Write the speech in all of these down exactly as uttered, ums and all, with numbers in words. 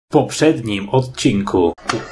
W poprzednim odcinku.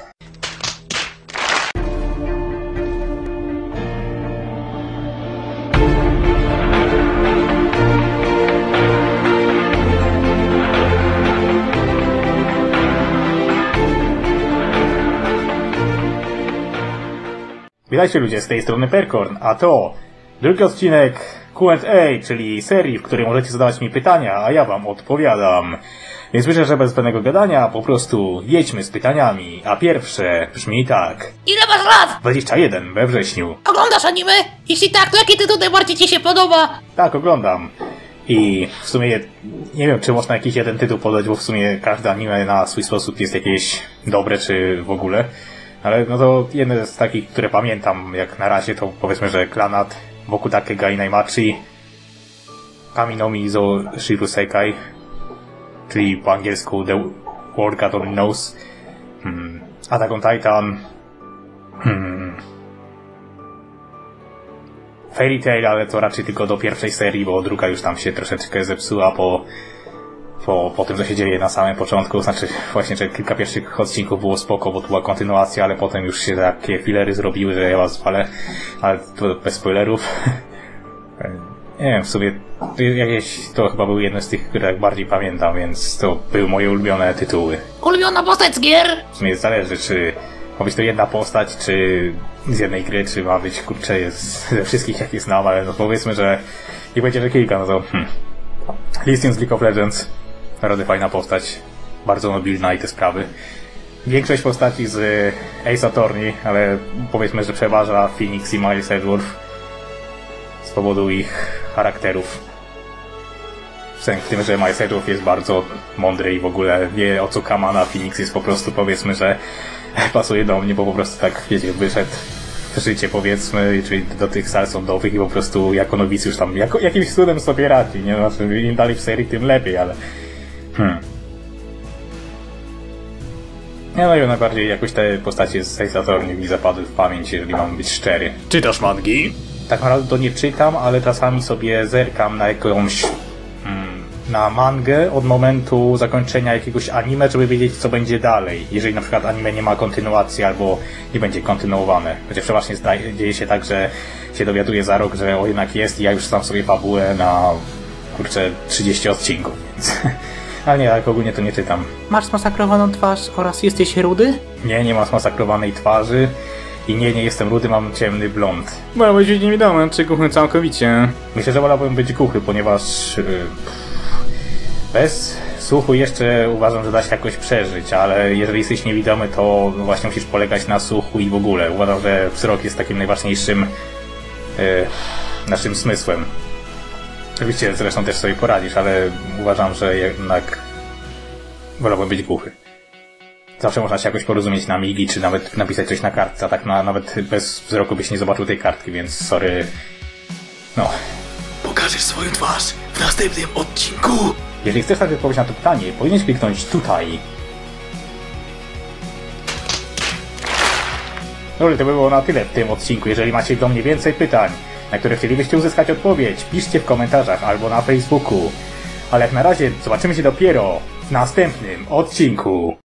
Witajcie ludzie, z tej strony Perkorn, a to drugi odcinek Q and A, czyli serii, w której możecie zadawać mi pytania, a ja wam odpowiadam. Więc myślę, że bez zbędnego gadania po prostu jedźmy z pytaniami, a pierwsze brzmi tak. Ile masz lat? dwadzieścia jeden we wrześniu. Oglądasz anime? Jeśli tak, to jaki tytuł najbardziej ci się podoba? Tak, oglądam. I w sumie nie wiem, czy można jakiś jeden tytuł podać, bo w sumie każde anime na swój sposób jest jakieś dobre, czy w ogóle. Ale no to jedne z takich, które pamiętam jak na razie, to powiedzmy, że Clannad, Bokutake ga Inaimachi, Kami no Mizo Shiru Sekai, czyli po angielsku The World God Only Knows, hmm, Attack on Titan, hmm, Fairy Tail, ale to raczej tylko do pierwszej serii, bo druga już tam się troszeczkę zepsuła po, po, po tym, co się dzieje na samym początku. Znaczy właśnie, że kilka pierwszych odcinków było spoko, bo to była kontynuacja, ale potem już się takie filery zrobiły, że ja was zwalę, ale to bez spoilerów. Nie wiem, w sumie jakieś to chyba był jeden z tych, które bardziej pamiętam, więc to były moje ulubione tytuły. Ulubiona postać z gier? W sumie zależy, czy ma być to jedna postać, czy z jednej gry, czy ma być, kurczę, z, ze wszystkich jakie znam, ale no powiedzmy, że nie będzie, że kilka, no to hmm. Lee Sin z League of Legends, naprawdę fajna postać, bardzo nobilna i te sprawy. Większość postaci z Ace Attorney, ale powiedzmy, że przeważa Phoenix i Miles Edgeworth z powodu ich charakterów. W sensie w tym, że Miles Edgeworth jest bardzo mądry i w ogóle wie, o co Kamana. Phoenix jest po prostu, powiedzmy, że pasuje do mnie, bo po prostu tak, wiecie, wyszedł w życie, powiedzmy, czyli do tych sal sądowych i po prostu jako nowicjusz tam jako, jakimś cudem sobie radzi, nie? Znaczy, im dalej w serii, tym lepiej, ale hmm. Ja no i najbardziej jakoś te postacie z Ace Attorney mi zapadły w pamięć, jeżeli mam być szczery. Czytasz mangi? Tak naprawdę to nie czytam, ale czasami sobie zerkam na jakąś mm, na mangę od momentu zakończenia jakiegoś anime, żeby wiedzieć, co będzie dalej. Jeżeli na przykład anime nie ma kontynuacji albo nie będzie kontynuowane. Chociaż przeważnie dzieje się tak, że się dowiaduję za rok, że o jednak jest i ja już sam sobie fabułę na kurczę trzydzieści odcinków, więc... Ale nie, tak ogólnie to nie czytam. Masz zmasakrowaną twarz oraz jesteś rudy? Nie, nie mam zmasakrowanej twarzy. I nie, nie jestem rudy, mam ciemny blond. Wolałbyś być niewidomy, czy głuchy całkowicie? Myślę, że wolałbym być głuchy, ponieważ yy, bez słuchu jeszcze uważam, że da się jakoś przeżyć, ale jeżeli jesteś niewidomy, to właśnie musisz polegać na słuchu i w ogóle. Uważam, że wzrok jest takim najważniejszym yy, naszym zmysłem. Oczywiście zresztą też sobie poradzisz, ale uważam, że jednak wolałbym być głuchy. Zawsze można się jakoś porozumieć na migi, czy nawet napisać coś na kartce, a tak na, nawet bez wzroku byś nie zobaczył tej kartki, więc sorry. No. Pokażesz swoją twarz w następnym odcinku! Jeżeli chcesz tak odpowiedzieć na to pytanie, powinieneś kliknąć tutaj. Dobrze, to by było na tyle w tym odcinku. Jeżeli macie do mnie więcej pytań, na które chcielibyście uzyskać odpowiedź, piszcie w komentarzach albo na Facebooku. Ale jak na razie zobaczymy się dopiero w następnym odcinku.